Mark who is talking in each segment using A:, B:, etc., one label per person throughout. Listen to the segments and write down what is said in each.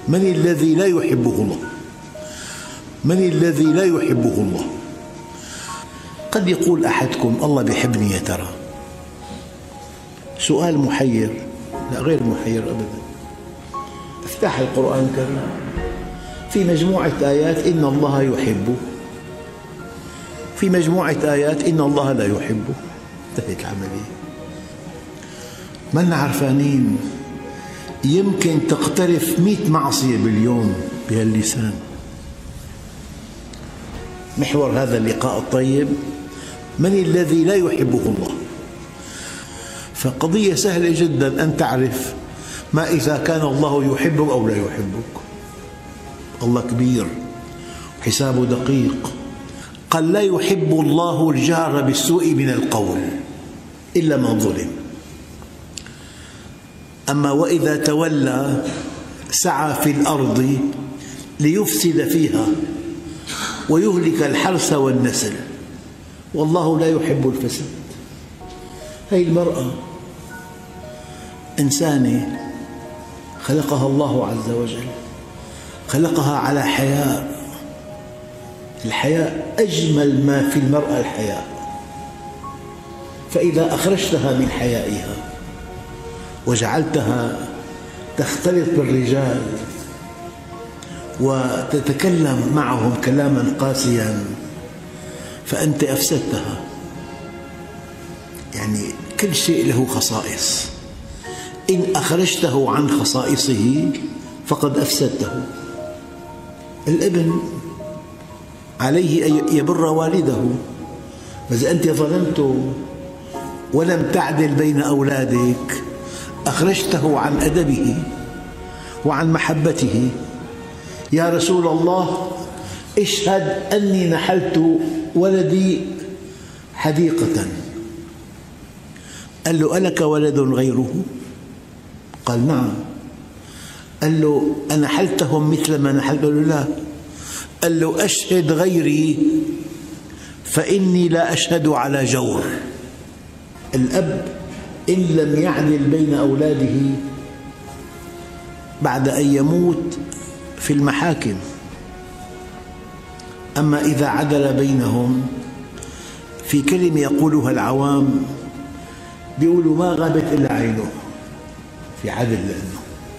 A: من الذي لا يحبه الله؟ من الذي لا يحبه الله؟ قد يقول أحدكم الله بيحبني يا ترى؟ سؤال محير. لا، غير محير أبدا. افتح القرآن الكريم في مجموعة آيات إن الله يحبه، في مجموعة آيات إن الله لا يحبه. انتهت العملية. من عرفانين يمكن تقترف 100 معصية باليوم بهاللسان. محور هذا اللقاء الطيب: من الذي لا يحبه الله؟ فقضية سهلة جدا أن تعرف ما إذا كان الله يحبك أو لا يحبك. الله كبير حسابه دقيق. قال: لا يحب الله الجهر بالسوء من القول إلا من ظلم. أما وإذا تولى سعى في الأرض ليفسد فيها ويهلك الحرث والنسل والله لا يحب الفساد. هذه المرأة إنسانة خلقها الله عز وجل، خلقها على حياء. الحياء أجمل ما في المرأة الحياء. فإذا أخرجتها من حيائها وجعلتها تختلط بالرجال وتتكلم معهم كلاما قاسيا فأنت أفسدتها. يعني كل شيء له خصائص، إن أخرجته عن خصائصه فقد أفسدته. الابن عليه أن يبر والده، فإذا أنت ظلمته ولم تعدل بين أولادك أخرجته عن أدبه وعن محبته. يا رسول الله اشهد أني نحلت ولدي حديقة. قال له: ألك ولد غيره؟ قال: نعم. قال له: أنحلتهم مثل ما نحلت؟ قال له: لا. قال له: أشهد غيري فإني لا أشهد على جور. الأب إن لم يعدل بين أولاده بعد أن يموت في المحاكم، أما إذا عدل بينهم في كلمة يقولها العوام بيقولوا: ما غابت إلا عينه. في عدل لأنه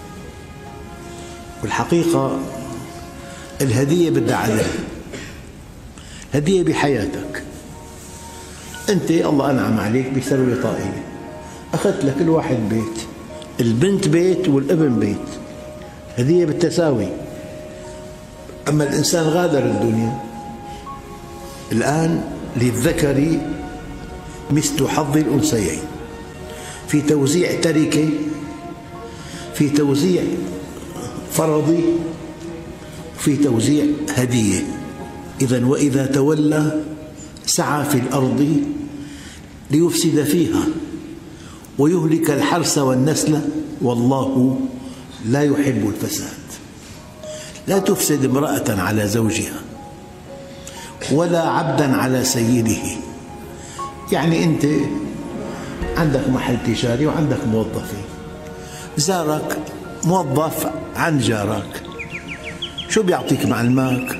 A: والحقيقة الهدية بدها عدل. هدية بحياتك. أنت الله أنعم عليك بثروة طائلة، أخذت لكل واحد بيت، البنت بيت والابن بيت، هدية بالتساوي. أما الإنسان غادر الدنيا، الآن للذكر مثل حظ الأنثيين في توزيع تركة، في توزيع فرضي، في توزيع هدية. إذن وإذا تولى سعى في الأرض ليفسد فيها ويهلك الحرث والنسل والله لا يحب الفساد. لا تفسد امرأة على زوجها ولا عبدا على سيده. يعني أنت عندك محل تجاري وعندك موظفين، زارك موظف عن جارك، شو بيعطيك معلماك؟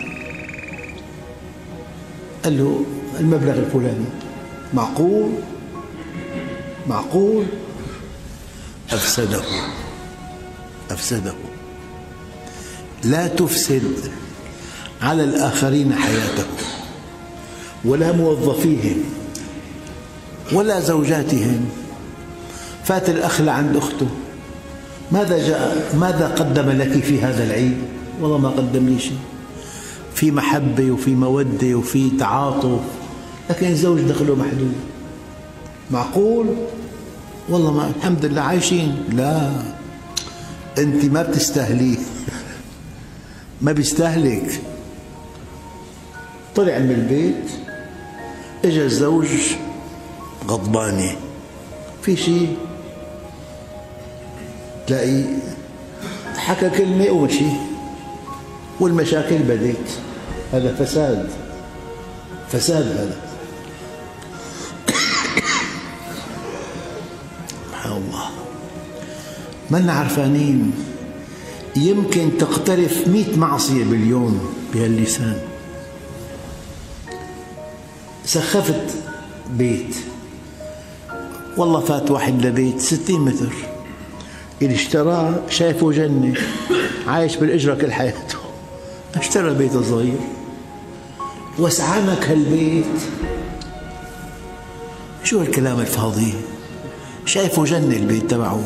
A: قال له: المبلغ الفلاني. معقول؟ معقول؟ أفسده. أفسده. لا تفسد على الآخرين حياتهم ولا موظفيهم ولا زوجاتهم. فات الأخ لعند أخته: ماذا قدم لك في هذا العيد؟ والله ما قدم لي شيء. في محبة وفي مودة وفي تعاطف، لكن الزوج دخله محدود. معقول؟ والله ما الحمد لله عايشين. لا، أنت ما بتستاهليه. ما بيستاهلك. طلع من البيت، اجى الزوج غضبانة في شيء، تلاقي حكى كلمة ومشي والمشاكل بدت. هذا فساد. فساد هذا. سبحان الله. من عرفانين يمكن تقترف 100 معصية باليوم بهاللسان. سخفت بيت، والله فات واحد لبيت 60 متر، اللي اشتراه شايفه جنة، عايش بالإجرة كل حياته، اشترى بيت صغير وسعانك هالبيت. شو هالكلام الفاضي؟ شايفه جنة البيت تبعه.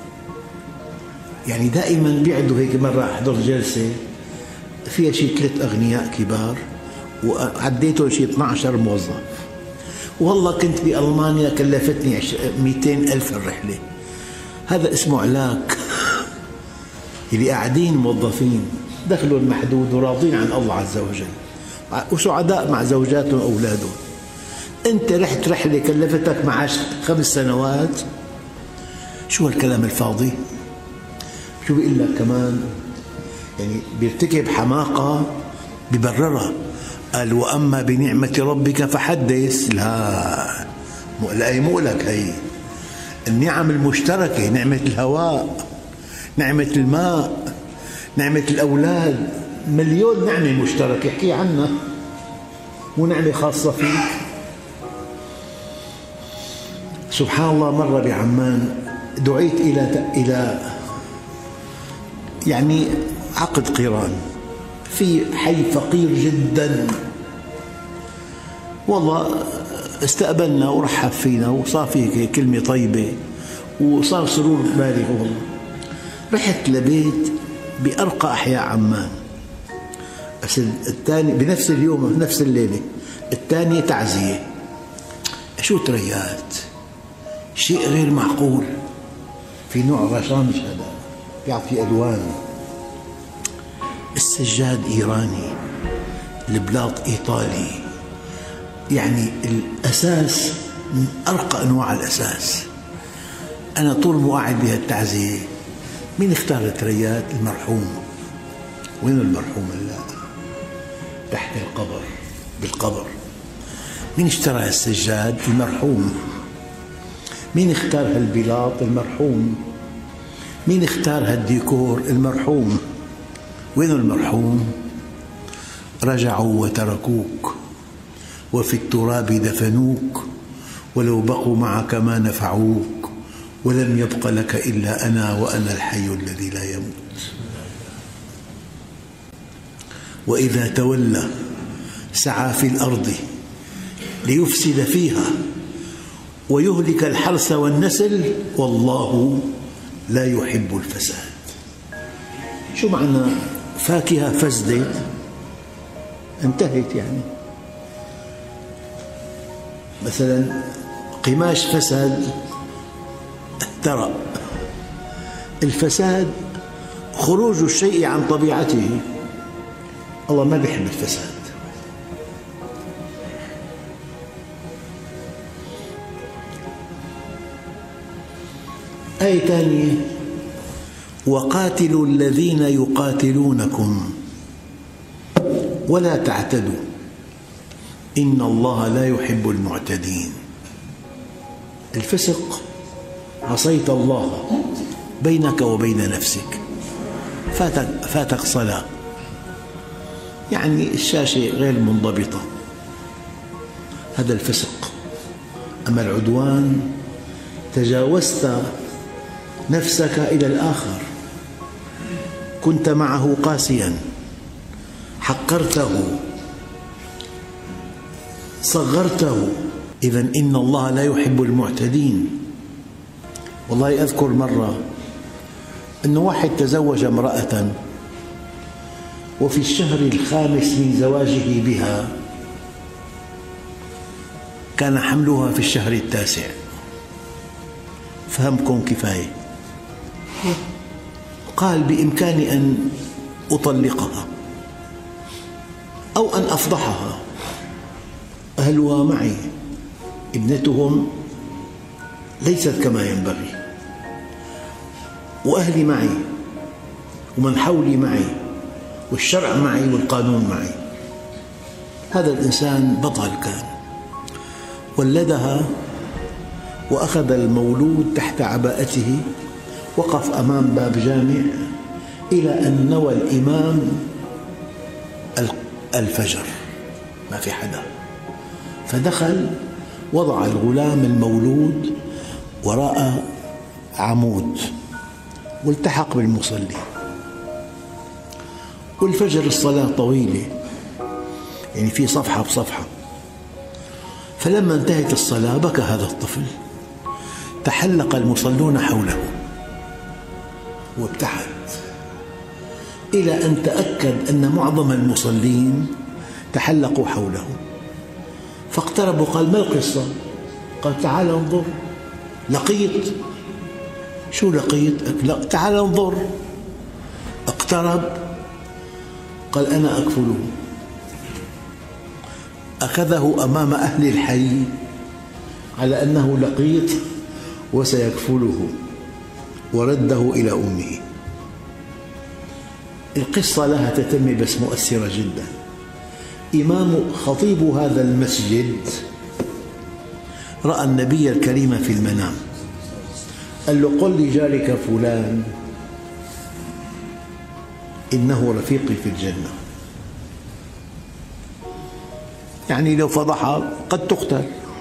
A: يعني دائما بيعدوا هيك. مرة أحضر جلسة فيها شي 3 أغنياء كبار وعديتهم شي 12 موظف، والله كنت بألمانيا كلفتني 200,000 الرحلة. هذا اسمه علاك. اللي قاعدين موظفين دخلهم محدود وراضين عن الله عز وجل وسعداء مع زوجاتهم وأولادهم. أنت رحت رحلة كلفتك معاش 5 سنوات. شو هالكلام الفاضي؟ شو بيقول لك كمان؟ يعني بيرتكب حماقة ببررها، قال وأما بنعمة ربك فحدث. لا، مو لك هي النعم المشتركة، نعمة الهواء، نعمة الماء، نعمة الأولاد، مليون نعمة مشتركة احكي عنها، مو نعمة خاصة فيك. سبحان الله، مرة بعمان دعيت إلى يعني عقد قران في حي فقير جدا، والله استقبلنا ورحب فينا وصار في كلمة طيبة وصار سرور بالغ. والله رحت لبيت بأرقى أحياء عمان، بس الثاني بنفس اليوم بنفس الليلة، الثانية تعزية. شو تريات، شيء غير معقول. في نوع رشامش هذا بيعطي ألوان، السجاد إيراني، البلاط إيطالي، يعني الأساس من أرقى أنواع الأساس. أنا طول ما قاعد بهالتعزية، مين اختار التريات؟ المرحوم. وين المرحوم؟ لا، تحت القبر، بالقبر. مين اشترى السجاد؟ المرحوم. مين اختار هالبلاط؟ المرحوم. مين اختار هالديكور؟ المرحوم. وين المرحوم؟ رجعوا وتركوك وفي التراب دفنوك، ولو بقوا معك ما نفعوك، ولم يبق لك إلا أنا وأنا الحي الذي لا يموت. وإذا تولى سعى في الأرض ليفسد فيها ويهلك الحرث والنسل، والله لا يحب الفساد. شو معنى فاكهة فسدت؟ انتهت. يعني مثلا قماش فسد احترق. الفساد خروج الشيء عن طبيعته. الله ما بيحب الفساد. آية ثانية: وقاتلوا الذين يقاتلونكم ولا تعتدوا إن الله لا يحب المعتدين. الفسق عصيت الله بينك وبين نفسك، فاتك صلاة، يعني الشاشة غير منضبطة، هذا الفسق. أما العدوان تجاوزت نفسك إلى الآخر، كنت معه قاسيا، حقرته، صغرته. إذن إن الله لا يحب المعتدين. والله أذكر مرة أن واحد تزوج امرأة، وفي الشهر الخامس من زواجه بها كان حملها في الشهر التاسع. فهمكم كفاية. قال بإمكاني أن أطلقها أو أن أفضحها. أهلها معي، ابنتهم ليست كما ينبغي، وأهلي معي، ومن حولي معي، والشرع معي، والقانون معي. هذا الإنسان بطل كان، ولدها وأخذ المولود تحت عباءته، وقف أمام باب جامع إلى أن نوى الإمام الفجر، ما في حدا، فدخل وضع الغلام المولود وراء عمود والتحق بالمصلي. والفجر الصلاة طويلة، يعني في صفحة بصفحة. فلما انتهت الصلاة بكى هذا الطفل، تحلق المصلون حوله وابتعد، إلى أن تأكد أن معظم المصلين تحلقوا حوله. فاقتربوا، قال: ما القصة؟ قال: تعال انظر. لقيت؟ شو لقيت؟ لا، تعال انظر. اقترب، قال: أنا أكفله. أخذه أمام أهل الحي على أنه لقيط وسيكفله، ورده إلى أمه. القصة لها تتمة بس مؤثرة جدا. خطيب هذا المسجد رأى النبي الكريم في المنام، قال له: قل لجارك فلان إنه رفيقي في الجنة. يعني لو فضحها قد تقتل،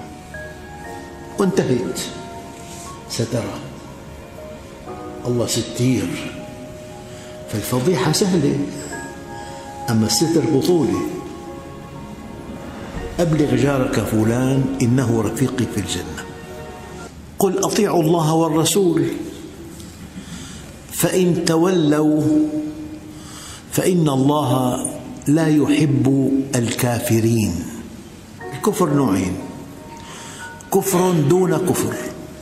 A: وانتهت. سترى الله ستير، فالفضيحة سهلة، أما الستر بطولة. أبلغ جارك فلان إنه رفيقي في الجنة. قل: أطيعوا الله والرسول فإن تولوا فإن الله لا يحب الكافرين. الكفر نوعين: كفر دون كفر.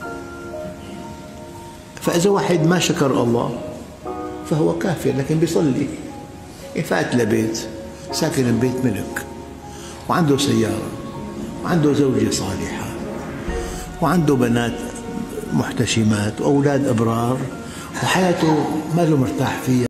A: فإذا واحد ما شكر الله فهو كافر، لكن بيصلي، فات لبيت، ساكن ببيت ملك، وعنده سيارة، وعنده زوجة صالحة، وعنده بنات محتشمات وأولاد أبرار، وحياته ما له مرتاح فيها.